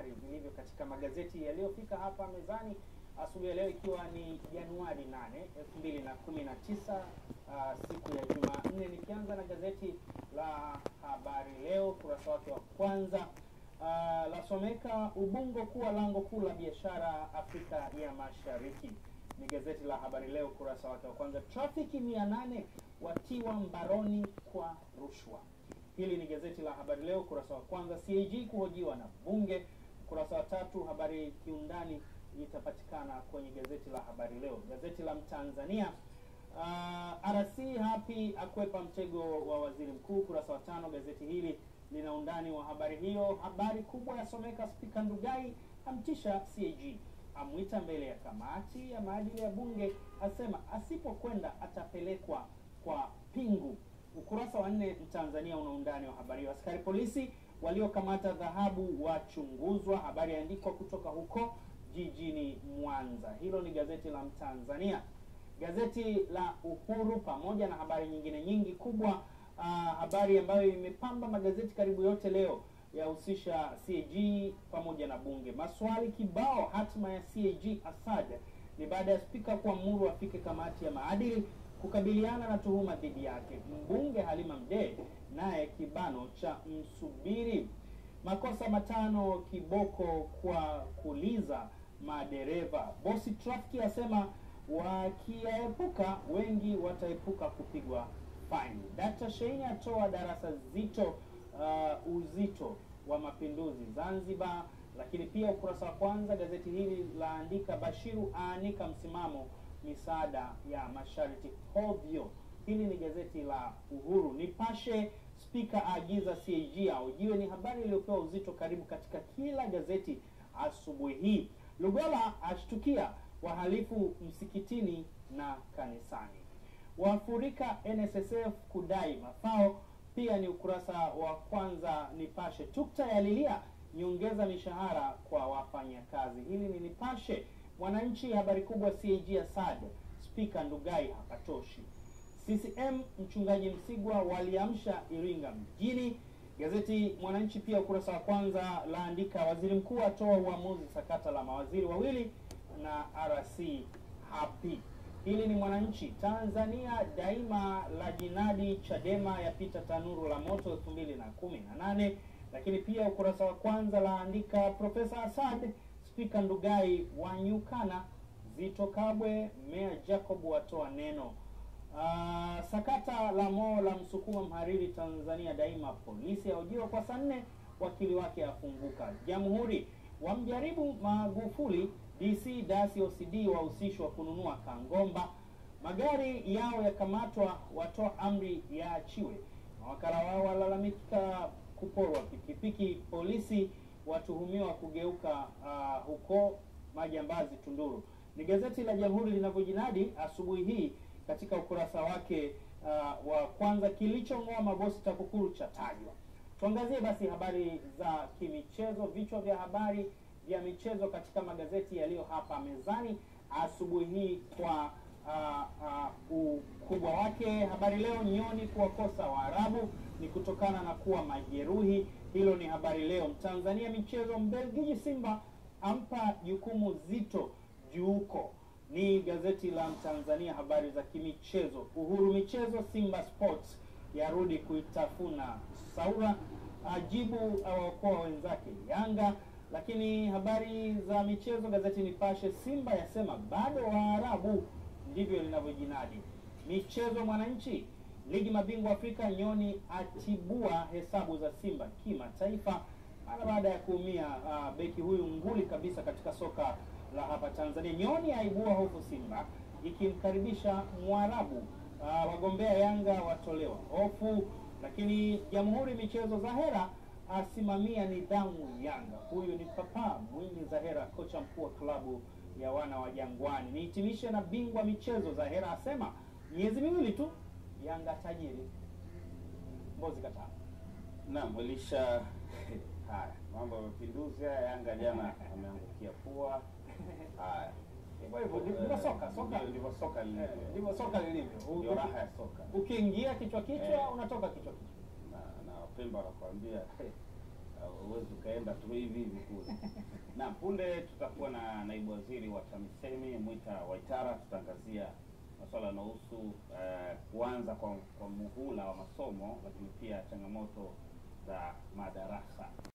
habari zilivyo katika magazeti yaliyofika hapa mezani asubuhi ya leo, ikiwa ni Januari 8, 2019, siku ya Jumanne. Nikianza na gazeti la Habari Leo, kurasa wake wa kwanza lasomeka Ubungo kuwa lango kuu la biashara Afrika ya Mashariki. Ni gazeti la Habari Leo, kurasa wake wa kwanza. Trafiki 800 watiwa mbaroni kwa rushwa. Hili ni gazeti la Habari Leo, kurasa wa kwanza. CAG kuhojiwa na bunge, kurasa wa 3. Habari kiundani itapatikana kwenye gazeti la Habari Leo. Gazeti la Mtanzania, RC happy akwepa mtego wa waziri mkuu, kurasa wa 5. Gazeti hili lina undani wa habari hiyo. Habari kubwa yasomeka Spika Ndugai amtisha CAG, amwita mbele ya kamati ya maadili ya bunge, asema asipokwenda atapelekwa kwa pingu. Ukurasa wa 4 Mtanzania una undani wa habari hiyo. Askari polisi waliokamata dhahabu wachunguzwa, habari andikwa kutoka huko jijini Mwanza. Hilo ni gazeti la Mtanzania. Gazeti la Uhuru pamoja na habari nyingine nyingi kubwa, habari ambayo imepamba magazeti karibu yote leo yahusisha CAG pamoja na bunge. Maswali kibao, hatima ya CAG Assad ni baada ya spika kuamuru afike kamati ya maadili kukabiliana na tuhuma dhidi yake. Mbunge Halima Mdee naye kibano cha msubiri. Makosa 5 kiboko kwa kuliza madereva. Bosi trafiki asema wakiyaepuka wengi wataepuka kupigwa fine. Dr. Shein atoa darasa zito uzito wa mapinduzi Zanzibar. Lakini pia ukurasa wa kwanza gazeti hili laandika Bashiru aanika msimamo misaada ya masharti hovyo. Hili ni gazeti la Uhuru. Nipashe, spika aagiza CAG aujiwe, ni habari iliyopewa uzito karibu katika kila gazeti asubuhi hii. Lugola ashtukia wahalifu msikitini na kanisani. Wafurika NSSF kudai mafao, pia ni ukurasa wa kwanza Nipashe. Tukta yalilia nyongeza mishahara kwa wafanyakazi. Hili ni Nipashe. Mwananchi, habari kubwa CAG Assad, Spika Ndugai hapatoshi. CCM mchungaji Msigwa waliamsha Iringa mjini. Gazeti Mwananchi pia ukurasa wa kwanza laandika waziri mkuu atoa uamuzi sakata la mawaziri wawili na RC happy. Hili ni Mwananchi. Tanzania Daima la jinadi Chadema yapita tanuru la moto 2018. Lakini pia ukurasa wa kwanza laandika Profesa Assad, Spika Ndugai wanyukana, Zito Kabwe, Meya Jacob watoa neno. Sakata la Mo la msukuma mhariri Tanzania Daima, polisi ahojiwa kwa saa 4, wakili wake afunguka. Jamhuri wamjaribu Magufuli, DC dasi OCD wahusishwa kununua Kangomba. Magari yao yakamatwa, watoa amri yaachiwe. Mawakala wao walalamika kuporwa pikipiki. Polisi watuhumiwa kugeuka huko majambazi Tunduru. Ni gazeti la Jamhuri linavyojinadi asubuhi hii katika ukurasa wake wa kwanza. Kilichong'oa mabosi TAKUKURU cha tajwa. Tuangazie basi habari za kimichezo, vichwa vya habari vya michezo katika magazeti yaliyo hapa mezani asubuhi hii kwa ukubwa wake. Habari Leo, nyoni kuwakosa Waarabu ni kutokana na kuwa majeruhi. Hilo ni Habari Leo. Mtanzania michezo, Mbelgiji Simba ampa jukumu zito juuko. Ni gazeti la Mtanzania, habari za kimichezo. Uhuru michezo, Simba Sports yarudi kuitafuna Saura, ajibu awaokoa wenzake Yanga. Lakini habari za michezo gazeti Nipashe, Simba yasema bado Waarabu, ndivyo linavyojinadi. Michezo Mwananchi, ligi mabingwa Afrika, nyoni atibua hesabu za Simba kimataifa mara baada ya kuumia beki huyu nguli kabisa katika soka la hapa Tanzania. Nyoni aibua hofu Simba ikimkaribisha Mwarabu. Wagombea Yanga watolewa hofu. Lakini Jamhuri michezo, Zahera asimamia nidhamu Yanga. Huyu ni Papa Mwinyi Zahera, kocha mkuu wa klabu ya wana wa Jangwani. Nihitimishe na bingwa michezo, Zahera asema miezi miwili tu Yanga tajiri. Mbozi Kataa. Naam, Elisha. Haya, mambo ya mapinduzi ya Yanga jana ameangukia pua. Haya. Hivyo ndivyo soka lilivyo. Ndivyo soka lilivyo. Ndio raha ya soka. Ukiingia kichwa unatoka kichwa. Na Pemba anakuambia Uwezo ukaenda tu hivi hivi kule. Na punde tutakuwa na naibu waziri wa TAMISEMI Mwita Waitara, tutaangazia masuala yanayohusu kuanza kwa muhula wa masomo, lakini pia changamoto za madarasa.